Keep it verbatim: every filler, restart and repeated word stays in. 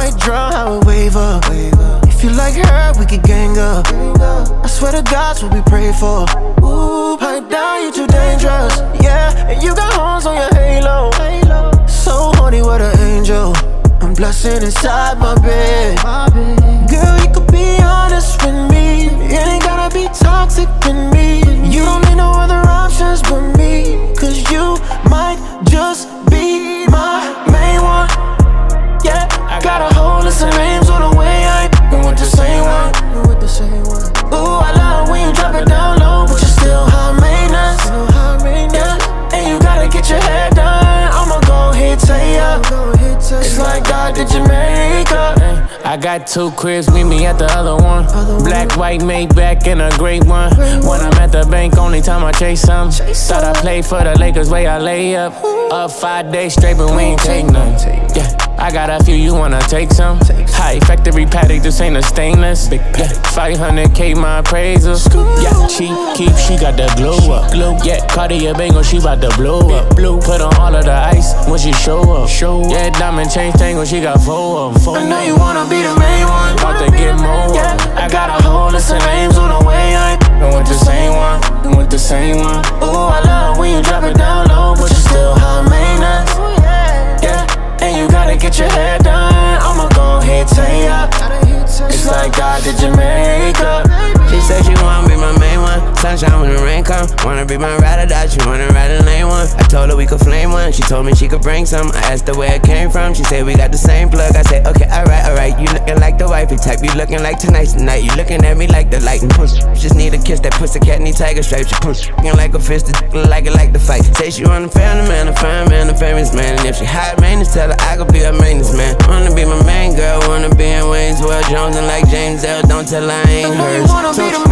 might drown, how it wave up. If you like her, we could gang up. I swear to God's what we pray for. Ooh, pipe down, you too dangerous. Yeah, and you got horns on your halo. So horny, what an angel. I'm blushing inside my bed. Girl, you could be honest with me. It ain't gotta be toxic with me. You don't need no other options but me. Cause you might just be my main one. Yeah, I got a whole list of names on the way. I ain't with the same one. Ooh, I love when you drop it down low, but you're still high maintenance. Yeah, and you gotta get your hair done. I'ma go ahead, tell ya. It's like God did Jamaica. I got two cribs, meet me at the other one. Black, white, Maybach, and a great one. When I'm at the bank, only time I chase some. Thought I played for the Lakers, way I lay up. Up five days straight, but we ain't take none. Yeah, I got a few, you wanna take some? High factory paddock, this ain't a stainless. Yeah, five hundred K my appraisal. Yeah, she keep, she got the glow up. Yeah, Cartier Bangle, she bout to blow up. Put on all of the ice when she show up. Yeah, diamond chain tangle, she got four of them. I know you wanna be the main one. About to get more. Yeah, I got a whole list of names on the way. I ain't with the same one. With the same one. Ooh, I love when you drop it down low, but you're still high maintenance. Yeah, and you gotta get your hair done. I'ma go ahead, tell ya. It's like God did Jamaica. She said she wanna be my main one. Sunshine when the rain come. Wanna be my ride or die, she wanna ride a lane one. I told her we could flame one. She told me she could bring some. I asked her where it came from. She said we got the same plug. I said okay, alright, alright. You looking like the wifey type. You looking like tonight's the night. You looking at me like the light and push. Just need a kiss. That pussy cat need tiger stripes. She push. Looking like a fist. Like it like the fight. Say she want a family man, a fine man, a famous man. And if she high maintenance, tell her I could be her maintenance man. Wanna be my main girl. Wanna be in Wayne's World. Jones and like James L. Don't tell her I ain't hers.